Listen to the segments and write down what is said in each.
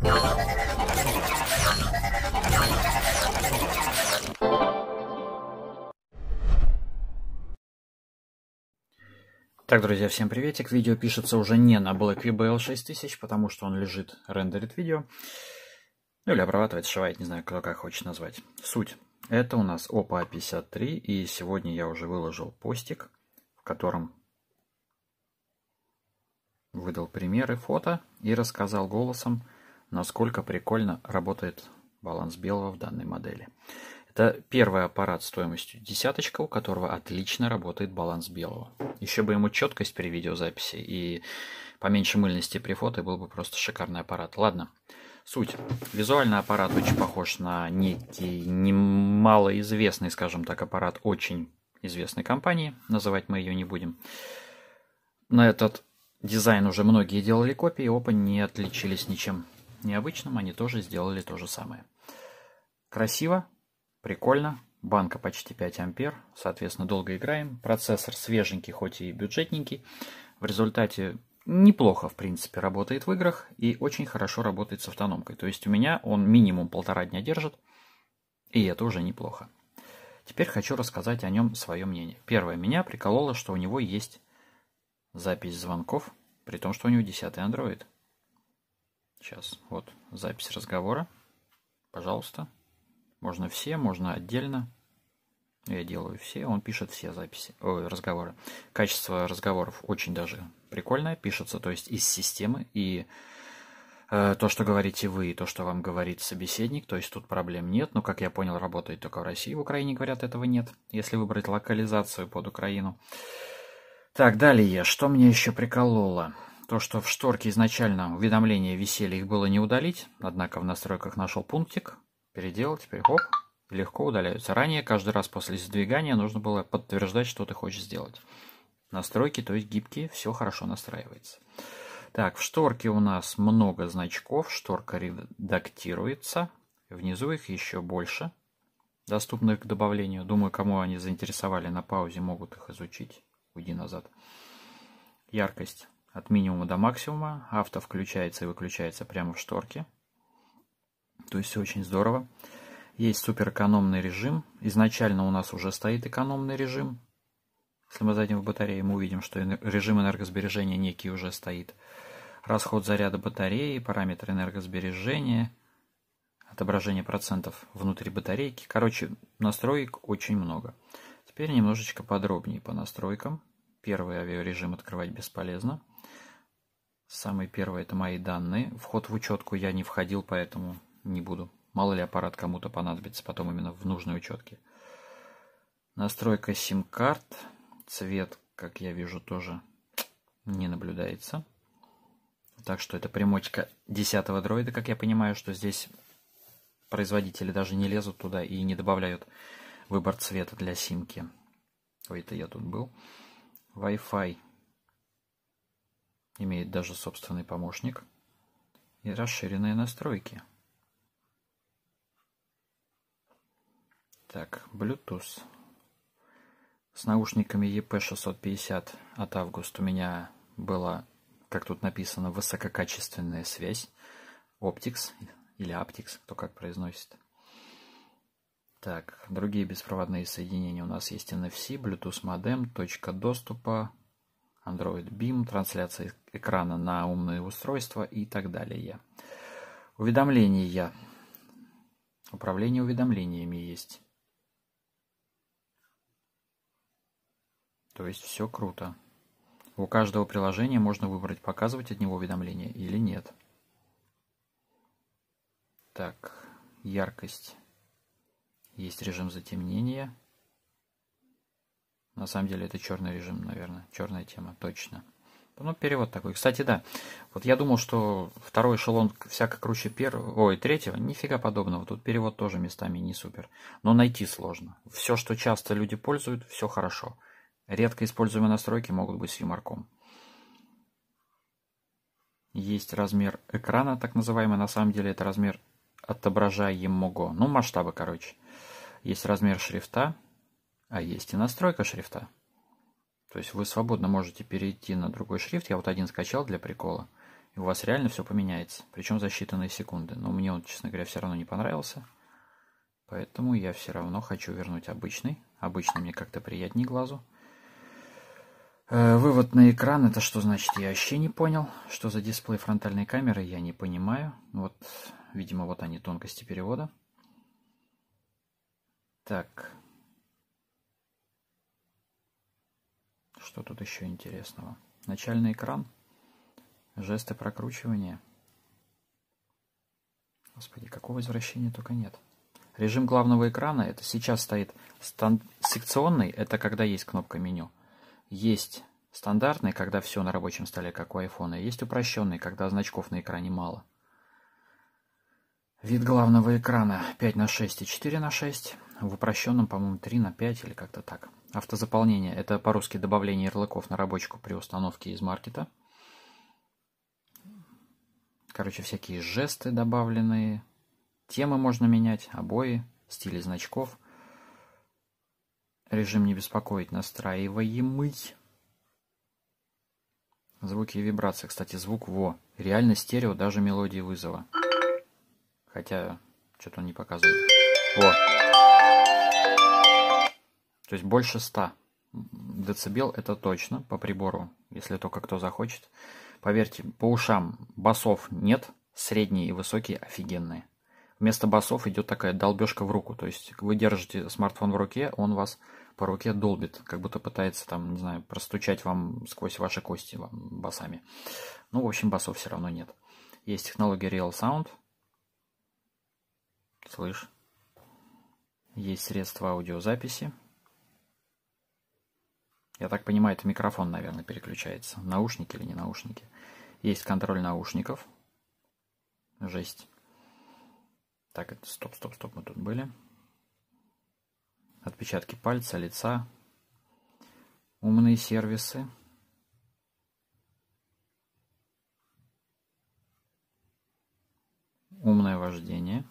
Так, друзья, всем приветик. Видео пишется уже не на Blackview BL6000, потому что он лежит, рендерит видео. Ну или обрабатывает, сшивает, не знаю, кто как хочет назвать. Суть. Это у нас Oppo A53, и сегодня я уже выложил постик, в котором выдал примеры фото и рассказал голосом, насколько прикольно работает баланс белого в данной модели. Это первый аппарат стоимостью десяточка, у которого отлично работает баланс белого. Еще бы ему четкость при видеозаписи и поменьше мыльности при фото, был бы просто шикарный аппарат. Ладно, суть. Визуально аппарат очень похож на некий немалоизвестный, скажем так, аппарат очень известной компании. Называть мы ее не будем. На этот дизайн уже многие делали копии, Oppo не отличились ничем необычным, они тоже сделали то же самое. Красиво. Прикольно. Банка почти 5 ампер. Соответственно, долго играем. Процессор свеженький, хоть и бюджетненький. В результате неплохо, в принципе, работает в играх. И очень хорошо работает с автономкой. То есть у меня он минимум 1,5 дня держит. И это уже неплохо. Теперь хочу рассказать о нем свое мнение. Первое. Меня прикололо, что у него есть запись звонков. При том, что у него 10-й Android. Сейчас. Вот запись разговора. Пожалуйста. Можно все, можно отдельно. Я делаю все, он пишет все записи, разговоры. Качество разговоров очень даже прикольное, пишется, то есть из системы. И то, что говорите вы, и то, что вам говорит собеседник, то есть тут проблем нет. Но, как я понял, работает только в России. В Украине, говорят, этого нет, если выбрать локализацию под Украину. Так, далее. Что меня еще прикололо? То, что в шторке изначально уведомления висели, их было не удалить. Однако в настройках нашел пунктик. Переделал, теперь хоп, легко удаляются. Ранее каждый раз после сдвигания нужно было подтверждать, что ты хочешь сделать. Настройки, то есть гибкие, все хорошо настраивается. Так, в шторке у нас много значков, шторка редактируется. Внизу их еще больше, доступных к добавлению. Думаю, кому они заинтересовали на паузе, могут их изучить. Уйди назад. Яркость от минимума до максимума. Авто включается и выключается прямо в шторке. То есть все очень здорово. Есть суперэкономный режим. Изначально у нас уже стоит экономный режим. Если мы зайдем в батарею, мы увидим, что режим энергосбережения некий уже стоит. Расход заряда батареи, параметры энергосбережения, отображение процентов внутри батарейки. Короче, настроек очень много. Теперь немножечко подробнее по настройкам. Первый авиарежим открывать бесполезно. Самый первый — это мои данные. Вход в учетку я не входил, поэтому не буду. Мало ли аппарат кому-то понадобится потом именно в нужной учетке. Настройка сим-карт. Цвет, как я вижу, тоже не наблюдается. Так что это примочка 10-го дроида, как я понимаю, что здесь производители даже не лезут туда и не добавляют выбор цвета для симки. Ой, это я тут был. Wi-Fi имеет даже собственный помощник. И расширенные настройки. Так, Bluetooth. С наушниками EP650 от августа у меня была, как тут написано, высококачественная связь. Optix или Aptix, кто как произносит. Так, другие беспроводные соединения у нас есть NFC, Bluetooth модем, точка доступа, Android Beam, трансляция экрана на умные устройства и так далее. Уведомления. Управление уведомлениями есть. То есть все круто. У каждого приложения можно выбрать, показывать от него уведомления или нет. Так, яркость. Есть режим затемнения. На самом деле это черный режим, наверное. Черная тема, точно. Ну, перевод такой. Кстати, да. Вот я думал, что второй эшелон всяко круче первого. Ой, третьего. Нифига подобного. Тут перевод тоже местами не супер. Но найти сложно. Все, что часто люди пользуют, все хорошо. Редко используемые настройки могут быть с юморком. Есть размер экрана, так называемый. На самом деле это размер отображаемого. Ну, масштабы, короче. Есть размер шрифта, а есть и настройка шрифта. То есть вы свободно можете перейти на другой шрифт. Я вот один скачал для прикола. и у вас реально все поменяется, причем за считанные секунды. Но мне он, честно говоря, все равно не понравился, поэтому я все равно хочу вернуть обычный. Обычный мне как-то приятнее глазу. Вывод на экран, это что значит, я вообще не понял. Что за дисплей фронтальной камеры, я не понимаю. Вот, видимо, вот они, тонкости перевода. Так. Что тут еще интересного? Начальный экран. Жесты прокручивания. Господи, какого возвращения только нет. Режим главного экрана, это сейчас стоит секционный, это когда есть кнопка меню. Есть стандартный, когда все на рабочем столе, как у айфона. Есть упрощенный, когда значков на экране мало. Вид главного экрана 5:6 и 4:6. В упрощенном, по-моему, 3:5 или как-то так. Автозаполнение, это по-русски добавление ярлыков на рабочку при установке из маркета. Короче, всякие жесты добавленные. Темы можно менять, обои, стили значков. Режим не беспокоить настраиваемый. Звуки и вибрации. Кстати, звук реально стерео, даже мелодии вызова. Хотя, что-то он не показывает. То есть больше 100 децибел, это точно, по прибору, если только кто захочет. Поверьте, по ушам басов нет, средние и высокие офигенные. Вместо басов идет такая долбежка в руку. То есть вы держите смартфон в руке, он вас по руке долбит, как будто пытается там, не знаю, простучать вам сквозь ваши кости басами. Ну, в общем, басов все равно нет. Есть технология Real Sound. Слышь. Есть средства аудиозаписи. Я так понимаю, это микрофон, наверное, переключается. Наушники или не наушники. Есть контроль наушников. Жесть. Так, это стоп, мы тут были. Отпечатки пальца, лица. Умные сервисы. Умное вождение.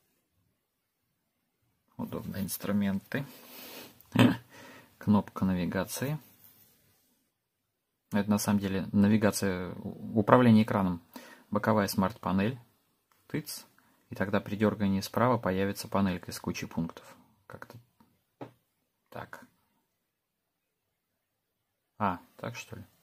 Удобные инструменты. Кнопка навигации. Это на самом деле навигация, управление экраном. Боковая смарт-панель. Тыц. И тогда при дергании справа появится панелька из кучи пунктов. Как-то так. Так что ли?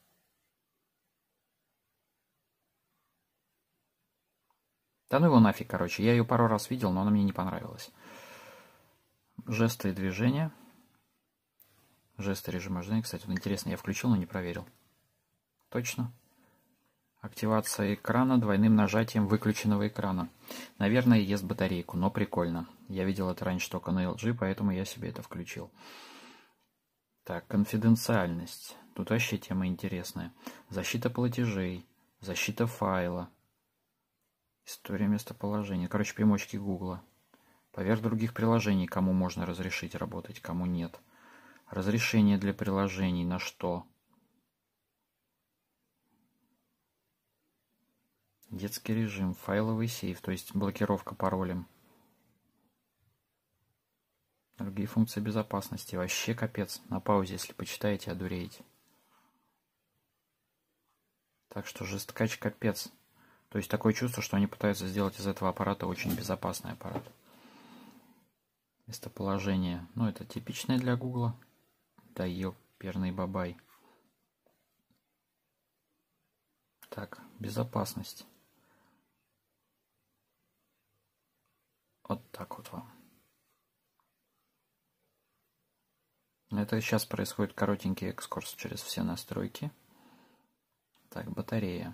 Да ну его нафиг, короче. Я ее пару раз видел, но она мне не понравилась. Жесты и движения. Жесты режима ожидания. Кстати, вот интересно, я включил, но не проверил. Точно. Активация экрана двойным нажатием выключенного экрана. Наверное, ест батарейку, но прикольно. Я видел это раньше только на LG, поэтому я себе это включил. Так, конфиденциальность. Тут вообще тема интересная. Защита платежей, защита файла, история местоположения. Короче, примочки Гугла. Поверх других приложений, кому можно разрешить работать, кому нет. Разрешение для приложений на что? Детский режим, файловый сейф, то есть блокировка паролем. Другие функции безопасности. Вообще капец. На паузе, если почитаете, одуреете. Так что жесткач капец. То есть такое чувство, что они пытаются сделать из этого аппарата очень безопасный аппарат. Местоположение. Ну, это типичное для Гугла. Да ёперный бабай. Так, безопасность. Вот так вот вам. Это сейчас происходит коротенький экскурс через все настройки. Так, батарея.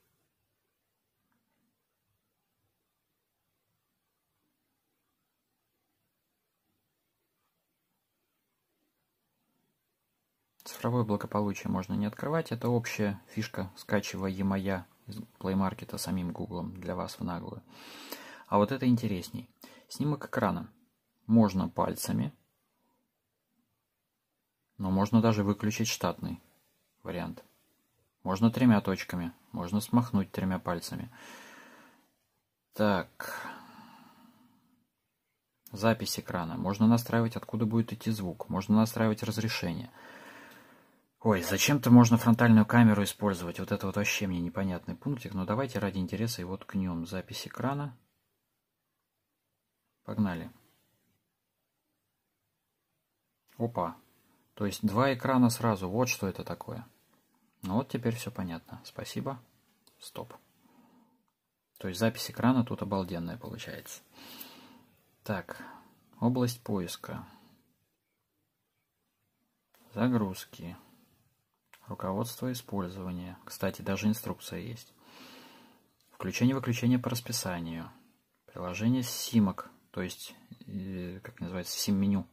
Цифровое благополучие можно не открывать. Это общая фишка, скачиваемая из Play Market самим Гуглом для вас в наглую. А вот это интересней. Снимок экрана. Можно пальцами, но можно даже выключить штатный вариант. Можно 3 точками, можно смахнуть 3 пальцами. Так. Запись экрана. Можно настраивать, откуда будет идти звук. Можно настраивать разрешение. Ой, зачем-то можно фронтальную камеру использовать. Вот это вот вообще мне непонятный пунктик. Но давайте ради интереса его ткнем. Запись экрана. Погнали. Опа. То есть два экрана сразу. Вот что это такое. Ну вот теперь все понятно. Спасибо. Стоп. То есть запись экрана тут обалденная получается. Так. Область поиска. Загрузки. Руководство использования. Кстати, даже инструкция есть. Включение-выключение по расписанию. Приложение симок. То есть, как называется, сим-меню.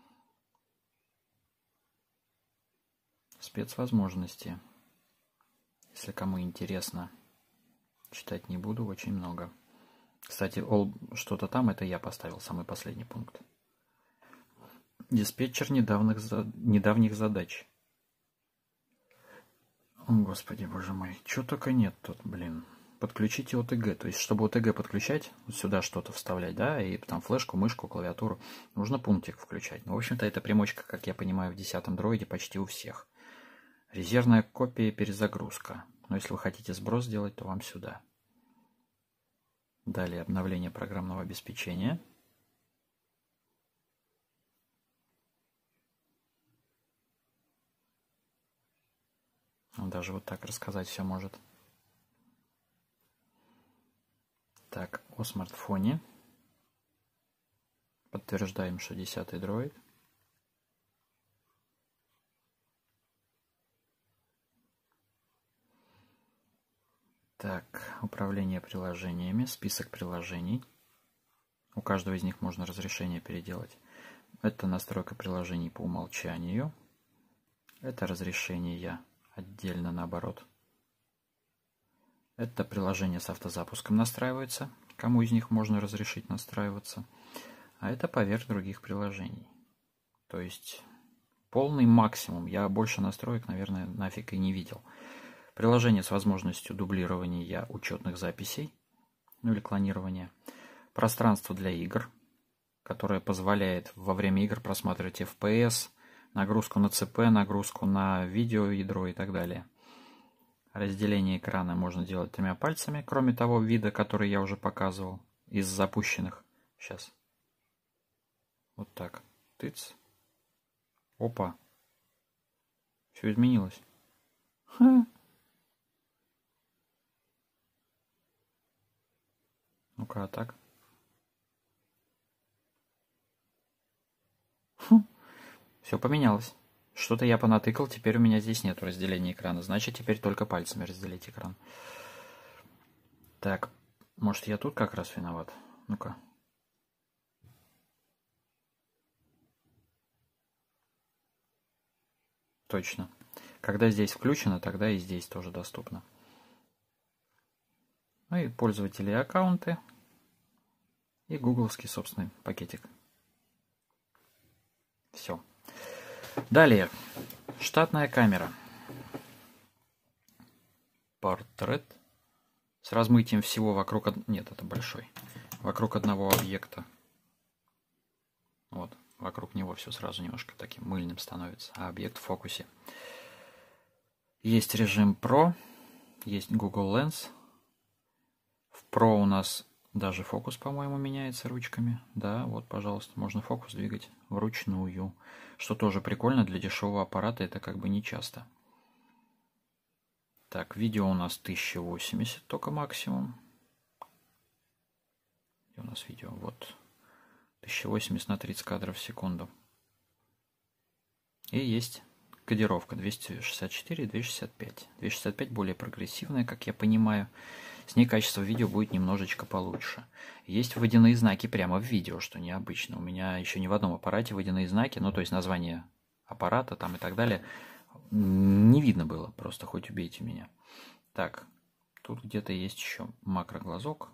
Спецвозможности. Если кому интересно, читать не буду, очень много. Кстати, что-то там, это я поставил, самый последний пункт. Диспетчер недавних задач. О, Господи, боже мой, чего только нет тут, блин. Подключите ОТГ, то есть, чтобы ОТГ подключать, вот сюда что-то вставлять, да, и там флешку, мышку, клавиатуру, нужно пунктик включать. Ну, в общем-то, эта примочка, как я понимаю, в 10-м дроиде почти у всех. Резервная копия, перезагрузка. Но если вы хотите сброс сделать, то вам сюда. Далее обновление программного обеспечения. Он даже вот так рассказать все может. Так, о смартфоне. Подтверждаем, что 10-й дроид. Так, управление приложениями, список приложений. У каждого из них можно разрешение переделать. Это настройка приложений по умолчанию. Это разрешение отдельно наоборот. Это приложение с автозапуском настраивается. Кому из них можно разрешить настраиваться. А это поверх других приложений. То есть полный максимум. Я больше настроек, наверное, нафиг и не видел. Приложение с возможностью дублирования учетных записей, ну или клонирования. Пространство для игр, которое позволяет во время игр просматривать FPS, нагрузку на ЦП, нагрузку на видеоядро и так далее. Разделение экрана можно делать 3 пальцами, кроме того вида, который я уже показывал из запущенных. Сейчас. Вот так. Тыц. Опа. Все изменилось. Ха. Ну-ка, а так? Все поменялось. Что-то я понатыкал, теперь у меня здесь нет разделения экрана. Значит, теперь только пальцами разделить экран. Так, может, я тут как раз виноват? Ну-ка. Точно. Когда здесь включено, тогда и здесь тоже доступно. Ну и пользователи и аккаунты. И гугловский собственный пакетик. Все. Далее. Штатная камера. Портрет. С размытием всего вокруг... Нет, это большой. Вокруг одного объекта. Вот. Вокруг него все сразу немножко таким мыльным становится. А объект в фокусе. Есть режим Pro. Есть Google Lens. В Pro у нас даже фокус, по-моему, меняется ручками. Да, вот, пожалуйста, можно фокус двигать вручную. Что тоже прикольно для дешевого аппарата, это как бы не часто. Так, видео у нас 1080 только максимум. Где у нас видео? Вот. 1080 на 30 кадров в секунду. И есть кодировка 264 и 265. 265 более прогрессивная, как я понимаю. С ней качество видео будет немножечко получше. Есть водяные знаки прямо в видео, что необычно. У меня еще ни в одном аппарате водяные знаки, ну то есть название аппарата там и так далее, не видно было. Просто хоть убейте меня. Так, тут где-то есть еще макроглазок.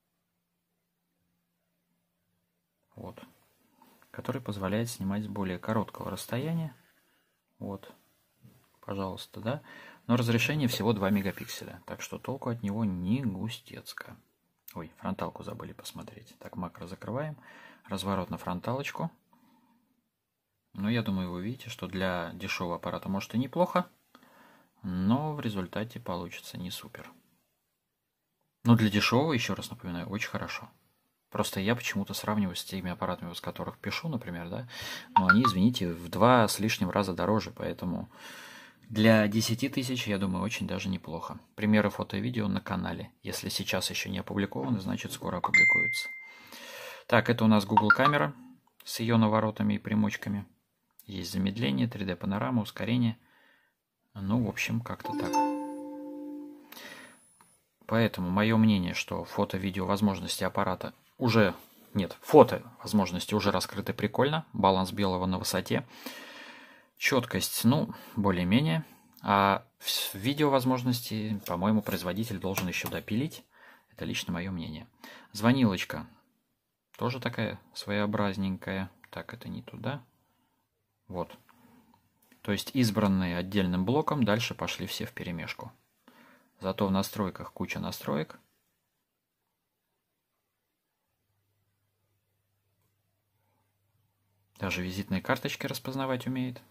Вот. Который позволяет снимать с более короткого расстояния. Вот. Пожалуйста, да. Но разрешение всего 2 мегапикселя, так что толку от него не густецко. Ой, фронталку забыли посмотреть. Так, макро закрываем. Разворот на фронталочку. Но я думаю, вы видите, что для дешевого аппарата может и неплохо, но в результате получится не супер. Но для дешевого, еще раз напоминаю, очень хорошо. Просто я почему-то сравниваю с теми аппаратами, с которых пишу, например, да, но они, извините, в 2 с лишним раза дороже, поэтому для 10 тысяч, я думаю, очень даже неплохо. Примеры фото и видео на канале. Если сейчас еще не опубликованы, значит скоро опубликуются. Так, это у нас Google камера с ее наворотами и примочками. Есть замедление, 3D панорама, ускорение. Ну, в общем, как-то так. Поэтому мое мнение, что фото-видео возможности аппарата уже... Нет, фото возможности уже раскрыты прикольно. Баланс белого на высоте. Четкость, ну, более-менее. А видео возможности, по-моему, производитель должен еще допилить. Это лично мое мнение. Звонилочка. Тоже такая своеобразненькая. Так, это не туда. Вот. То есть избранные отдельным блоком, дальше пошли все вперемешку. Зато в настройках куча настроек. Даже визитные карточки распознавать умеет.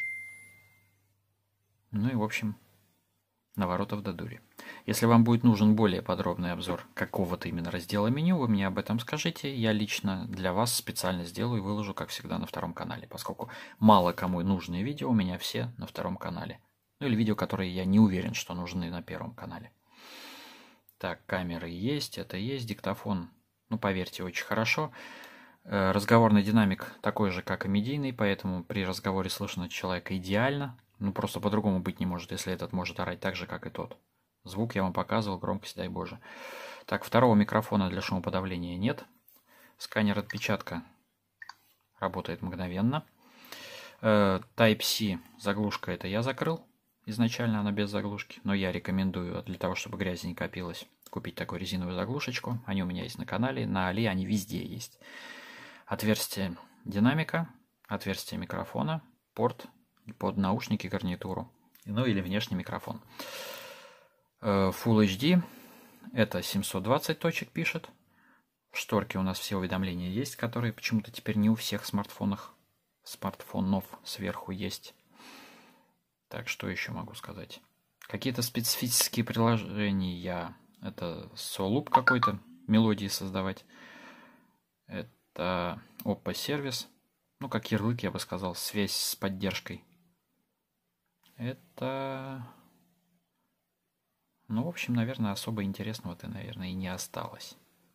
Ну и в общем, наворотов до дури. Если вам будет нужен более подробный обзор какого-то именно раздела меню, вы мне об этом скажите. Я лично для вас специально сделаю и выложу, как всегда, на втором канале, поскольку мало кому нужные видео у меня все на втором канале. Ну или видео, которые я не уверен, что нужны на первом канале. Так, камеры есть, это есть, диктофон, ну поверьте, очень хорошо. Разговорный динамик такой же, как и медийный, поэтому при разговоре слышно человека идеально. Ну просто по-другому быть не может, если этот может орать так же, как и тот. Звук я вам показывал, громкость, дай боже. Так, второго микрофона для шумоподавления нет. Сканер отпечатка работает мгновенно. Type-C заглушка это я закрыл. Изначально она без заглушки, но я рекомендую для того, чтобы грязь не копилась, купить такую резиновую заглушечку. Они у меня есть на канале, на Али они везде есть. Отверстие динамика, отверстие микрофона, порт под наушники, гарнитуру, ну или внешний микрофон. Full HD, это 720 точек пишет. В шторке у нас все уведомления есть, которые почему-то теперь не у всех смартфонов сверху есть. Так, что еще могу сказать? Какие-то специфические приложения. Это Soloop какой-то, мелодии создавать. Это Oppo сервис. Ну, как ярлык, я бы сказал, связь с поддержкой. Это... Ну, в общем, наверное, особо интересного-то, наверное, и не осталось.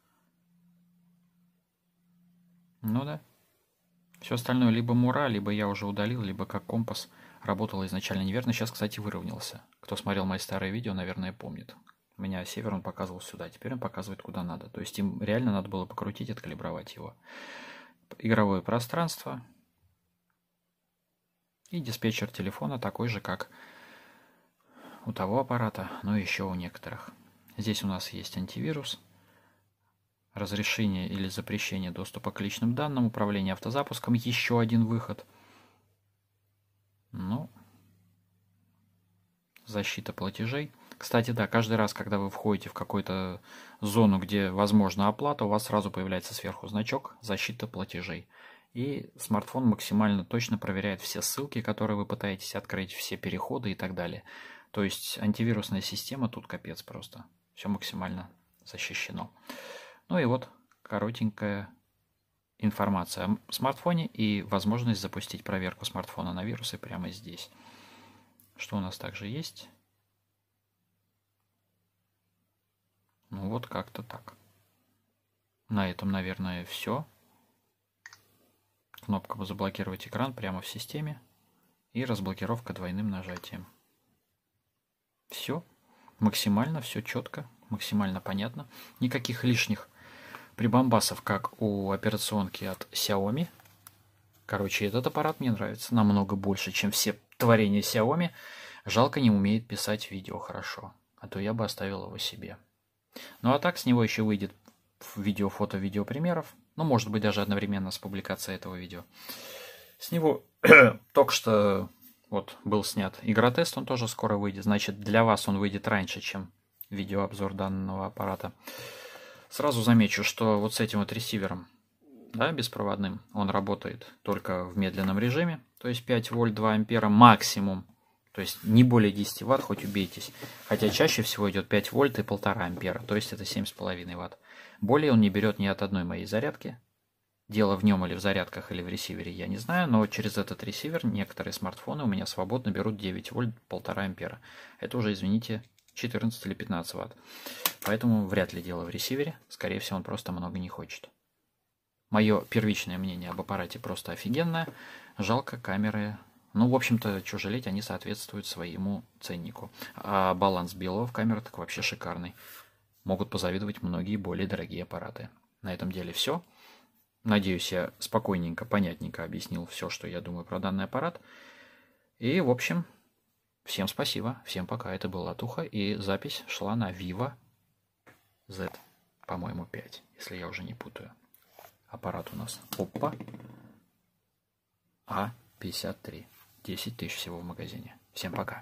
Ну да. Все остальное либо мура, либо я уже удалил, либо как компас работал изначально неверно. Сейчас, кстати, выровнялся. Кто смотрел мои старые видео, наверное, помнит. У меня север он показывал сюда, теперь он показывает куда надо. То есть им реально надо было покрутить, откалибровать его. Игровое пространство. И диспетчер телефона такой же, как у того аппарата, но еще у некоторых. Здесь у нас есть антивирус. Разрешение или запрещение доступа к личным данным, управление автозапуском, еще один выход. Ну, защита платежей. Кстати, да, каждый раз, когда вы входите в какую-то зону, где возможна оплата, у вас сразу появляется сверху значок «Защита платежей». И смартфон максимально точно проверяет все ссылки, которые вы пытаетесь открыть, все переходы и так далее. То есть антивирусная система тут капец просто. Все максимально защищено. Ну и вот коротенькая информация о смартфоне и возможность запустить проверку смартфона на вирусы прямо здесь. Что у нас также есть? Ну вот как-то так. На этом, наверное, все. Кнопка «Заблокировать экран» прямо в системе. И разблокировка двойным нажатием. Все. Максимально все четко, максимально понятно. Никаких лишних прибамбасов, как у операционки от Xiaomi. Короче, этот аппарат мне нравится намного больше, чем все творения Xiaomi. Жалко, не умеет писать видео хорошо. А то я бы оставил его себе. Ну а так с него еще выйдет видео, фото, видео примеров. Ну, может быть, даже одновременно с публикацией этого видео. С него только что вот был снят игротест, он тоже скоро выйдет. Значит, для вас он выйдет раньше, чем видеообзор данного аппарата. Сразу замечу, что вот с этим вот ресивером да, беспроводным. Он работает только в медленном режиме, то есть 5 вольт 2 ампера максимум. То есть не более 10 ватт, хоть убейтесь. Хотя чаще всего идет 5 вольт и 1,5 ампера, то есть это 7,5 ватт. Более он не берет ни от одной моей зарядки. Дело в нем или в зарядках, или в ресивере, я не знаю, но через этот ресивер некоторые смартфоны у меня свободно берут 9 вольт 1,5 ампера. Это уже, извините, 14 или 15 ватт. Поэтому вряд ли дело в ресивере. Скорее всего, он просто много не хочет. Мое первичное мнение об аппарате просто офигенное. Жалко, камеры... Ну, в общем-то, что жалеть, они соответствуют своему ценнику. А баланс белого в камерах так вообще шикарный. Могут позавидовать многие более дорогие аппараты. На этом деле все. Надеюсь, я спокойненько, понятненько объяснил все, что я думаю про данный аппарат. И, в общем, всем спасибо, всем пока. Это была Туха, и запись шла на Vivo Z, по-моему, 5, если я уже не путаю. Аппарат у нас Oppo A53. 10 тысяч всего в магазине. Всем пока.